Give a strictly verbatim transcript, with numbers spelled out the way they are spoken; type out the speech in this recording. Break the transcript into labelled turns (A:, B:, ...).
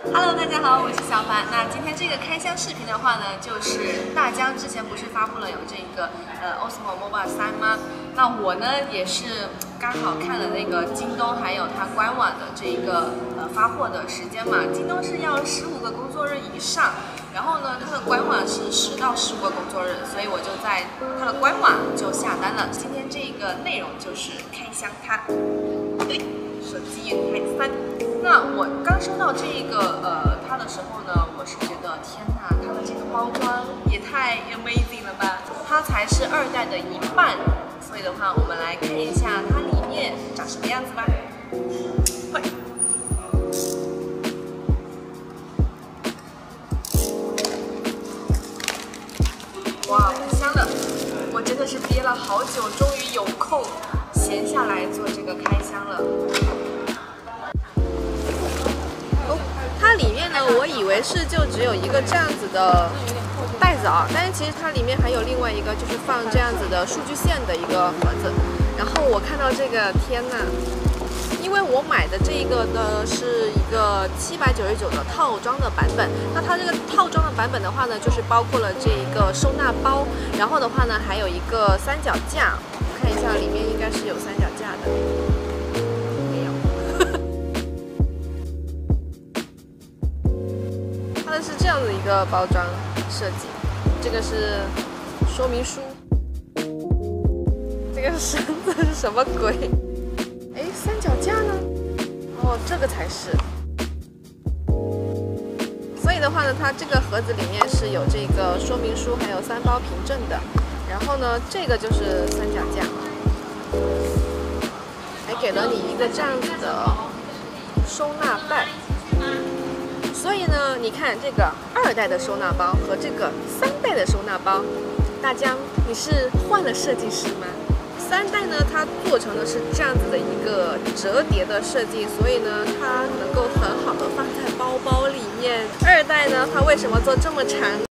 A: Hello， 大家好，我是小凡。那今天这个开箱视频的话呢，就是大疆之前不是发布了有这个呃 Osmo Mobile 三吗？那我呢也是刚好看了那个京东还有它官网的这个呃发货的时间嘛，京东是要十五个工作日以上，然后呢它的官网是十到十五个工作日，所以我就在它的官网就下单了。今天这个内容就是开箱它，对，手机云台三。那我刚收到这个呃它的时候呢，我是觉得天哪，它的这个包装也太 amazing 了吧！它才是二代的一半，所以的话，我们来看一下它里面长什么样子吧。喂，哇，很香的！我真的是憋了好久，终于有空闲下来做这个开箱了。它里面呢，我以为是就只有一个这样子的袋子啊，但是其实它里面还有另外一个，就是放这样子的数据线的一个盒子。然后我看到这个，天呐，因为我买的这个呢是一个七百九十九的套装的版本。那它这个套装的版本的话呢，就是包括了这一个收纳包，然后的话呢还有一个三脚架，看一下里面应该是有三脚架的。是这样的一个包装设计，这个是说明书，这个绳子是什么鬼？哎，三脚架呢？哦，这个才是。所以的话呢，它这个盒子里面是有这个说明书，还有三包凭证的。然后呢，这个就是三脚架，还给了你一个这样子的收纳袋。所以呢，你看这个二代的收纳包和这个三代的收纳包，大疆，你是换了设计师吗？三代呢，它做成的是这样子的一个折叠的设计，所以呢，它能够很好的放在包包里面。二代呢，它为什么做这么长？